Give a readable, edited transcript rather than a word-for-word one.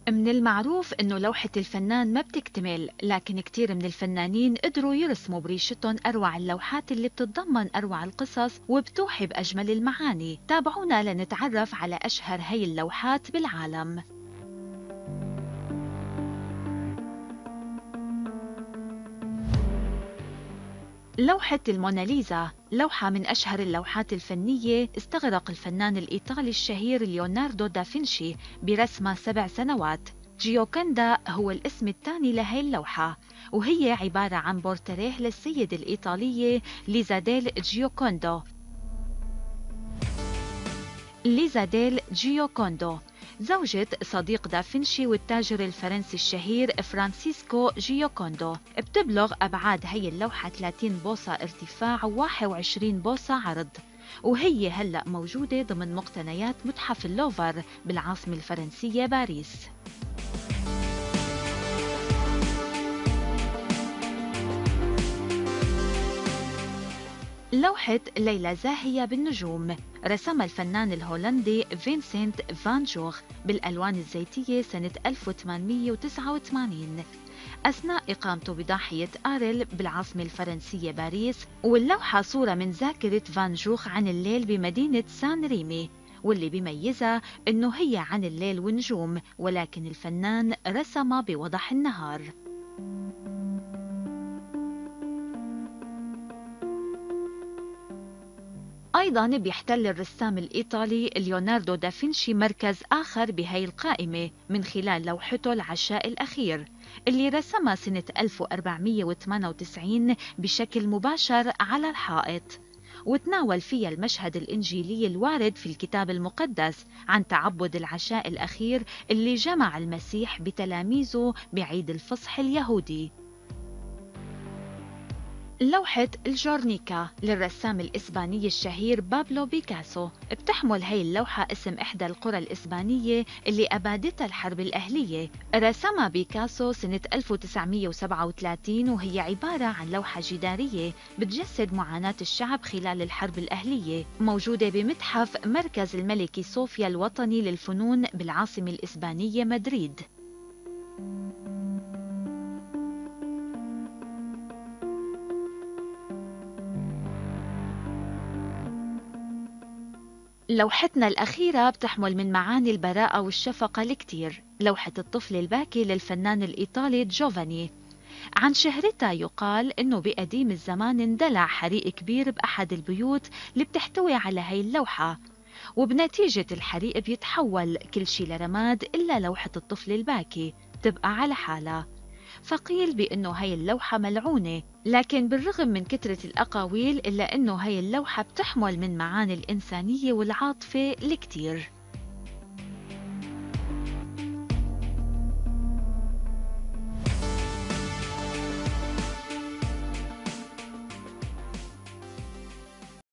من المعروف إنه لوحة الفنان ما بتكتمل، لكن كتير من الفنانين قدروا يرسموا بريشتهم أروع اللوحات اللي بتتضمن أروع القصص وبتوحي بأجمل المعاني. تابعونا لنتعرف على أشهر هي اللوحات بالعالم. لوحة الموناليزا لوحة من أشهر اللوحات الفنية، استغرق الفنان الإيطالي الشهير ليوناردو دافنشي برسمها 7 سنوات. جيوكندا هو الاسم الثاني لهي اللوحة، وهي عبارة عن بورتريه للسيدة الإيطالية ليزاديل جيوكوندو. زوجة صديق دافنشي والتاجر الفرنسي الشهير فرانسيسكو جيوكوندو. بتبلغ أبعاد هي اللوحة 30 بوصة ارتفاع و21 بوصة عرض، وهي هلأ موجودة ضمن مقتنيات متحف اللوفر بالعاصمة الفرنسية باريس. لوحة ليلى زاهية بالنجوم رسمها الفنان الهولندي فينسنت فان جوخ بالألوان الزيتية سنة 1889 أثناء إقامته بضاحية آرل بالعاصمة الفرنسية باريس. واللوحة صورة من ذاكرة فان جوخ عن الليل بمدينة سان ريمي، واللي بيميزها إنه هي عن الليل ونجوم، ولكن الفنان رسمها بوضح النهار. أيضاً بيحتل الرسام الإيطالي ليوناردو دافنشي مركز آخر بهي القائمة من خلال لوحته العشاء الأخير، اللي رسمها سنة 1498 بشكل مباشر على الحائط، وتناول فيها المشهد الإنجيلي الوارد في الكتاب المقدس عن تعبد العشاء الأخير اللي جمع المسيح بتلاميذه بعيد الفصح اليهودي. لوحة الجورنيكا للرسام الإسباني الشهير بابلو بيكاسو بتحمل هي اللوحة اسم إحدى القرى الإسبانية اللي أبادتها الحرب الأهلية. رسمها بيكاسو سنة 1937، وهي عبارة عن لوحة جدارية بتجسد معاناة الشعب خلال الحرب الأهلية، موجودة بمتحف مركز الملكي صوفيا الوطني للفنون بالعاصمة الإسبانية مدريد. لوحتنا الأخيرة بتحمل من معاني البراءة والشفقة الكتير، لوحة الطفل الباكي للفنان الإيطالي جوفاني. عن شهرتها يقال إنه بقديم الزمان اندلع حريق كبير بأحد البيوت اللي بتحتوي على هاي اللوحة، وبنتيجة الحريق بيتحول كل شي لرماد إلا لوحة الطفل الباكي تبقى على حالها. فقيل بأنه هاي اللوحة ملعونة، لكن بالرغم من كثرة الأقاويل إلا أنه هاي اللوحة بتحمل من معاني الإنسانية والعاطفة الكتير.